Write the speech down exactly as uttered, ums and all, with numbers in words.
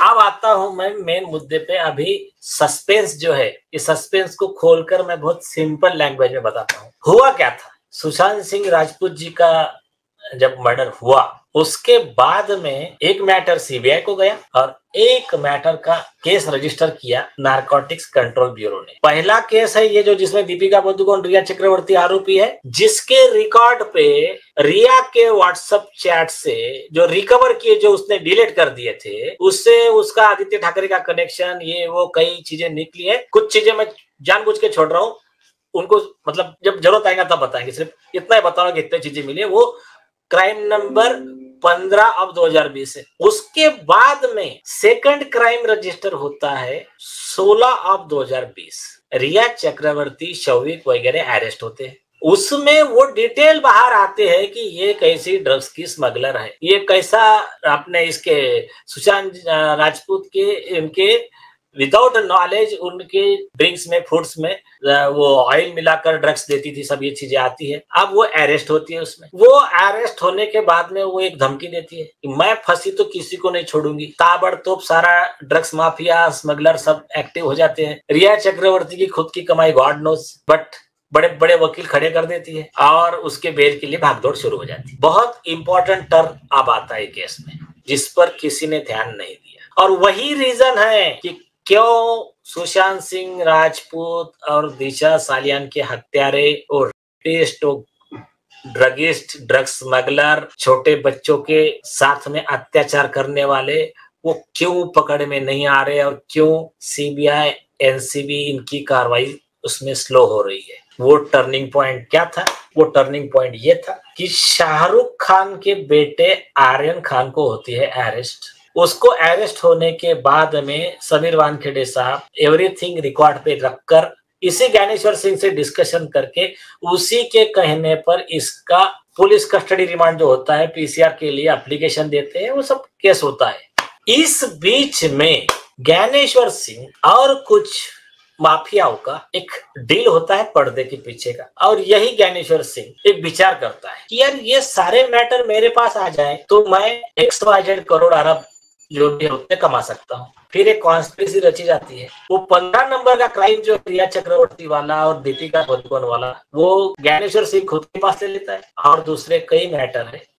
अब आता हूं मैं मेन मुद्दे पे। अभी सस्पेंस जो है, इस सस्पेंस को खोलकर मैं बहुत सिंपल लैंग्वेज में बताता हूँ। हुआ क्या था, सुशांत सिंह राजपूत जी का जब मर्डर हुआ उसके बाद में एक मैटर सीबीआई को गया और एक मैटर का केस रजिस्टर किया नारकोटिक्स कंट्रोल ब्यूरो ने। पहला केस है ये जो जिसमें दीपिका पादुकोण रिया चक्रवर्ती आरोपी है, जिसके रिकॉर्ड पे रिया के व्हाट्सएप चैट से जो रिकवर किए, जो उसने डिलीट कर दिए थे, उससे उसका आदित्य ठाकरे का कनेक्शन, ये वो कई चीजें निकली है। कुछ चीजें मैं जानबूझ के छोड़ रहा हूँ, उनको मतलब जब जरूरत आएगा तब बताएंगे। सिर्फ इतना ही बताऊंगा कि इतनी चीजें मिली है। वो क्राइम नंबर पंद्रह अब दो हज़ार बीस है। उसके बाद में सेकंड क्राइम रजिस्टर होता है सोलह अब दो हज़ार बीस। रिया चक्रवर्ती, शौविक वगैरह अरेस्ट होते हैं। उसमें वो डिटेल बाहर आते हैं कि ये कैसी ड्रग्स की स्मगलर है, ये कैसा अपने इसके सुशांत राजपूत के इनके विदाउट नॉलेज उनके ड्रिंक्स में, फूड्स में वो ऑयल मिलाकर ड्रग्स देती थी, सब ये चीजें आती है। अब वो अरेस्ट होती है। उसमें वो अरेस्ट होने के बाद में वो एक धमकी देती है कि मैं फंसी तो किसी को नहीं छोड़ूंगी। ताबड़तोड़ सारा ड्रग्स माफिया, स्मगलर सब एक्टिव हो जाते हैं। रिया चक्रवर्ती की खुद की कमाई गॉड नोस, बट बड़े बड़े वकील खड़े कर देती है और उसके बेल के लिए भागदौड़ शुरू हो जाती है। बहुत इंपॉर्टेंट टर्न अब आता है केस में, जिस पर किसी ने ध्यान नहीं दिया, और वही रीजन है कि क्यों सुशांत सिंह राजपूत और दिशा सालियान के हत्यारे और टेस्ट ड्रगिस्ट, ड्रग्स स्मगलर, छोटे बच्चों के साथ में अत्याचार करने वाले, वो क्यों पकड़ में नहीं आ रहे और क्यों सीबीआई, एनसीबी इनकी कार्रवाई उसमें स्लो हो रही है। वो टर्निंग पॉइंट क्या था? वो टर्निंग पॉइंट ये था कि शाहरुख खान के बेटे आर्यन खान को होती है अरेस्ट। उसको अरेस्ट होने के बाद में समीर वानखेड़े साहब एवरीथिंग रिकॉर्ड पे रखकर इसी ज्ञानेश्वर सिंह से डिस्कशन करके उसी के कहने पर इसका पुलिस कस्टडी रिमांड जो होता है पीसीआर के लिए एप्लीकेशन देते हैं, वो सब केस होता है। इस बीच में ज्ञानेश्वर सिंह और कुछ माफियाओं का एक डील होता है पर्दे के पीछे का, और यही ज्ञानेश्वर सिंह एक विचार करता है कि यार ये सारे मैटर मेरे पास आ जाए तो मैं एक्स वाई जेड करोड़ अरब जो भी होते कमा सकता हूँ। फिर एक कॉन्स्पिरेसी रची जाती है। वो पंद्रह नंबर का क्राइम जो रिया चक्रवर्ती वाला और दीपिका पादुकोण वाला, वो ज्ञानेश्वर सिंह खुद के पास ले लेता है, और दूसरे कई मैटर है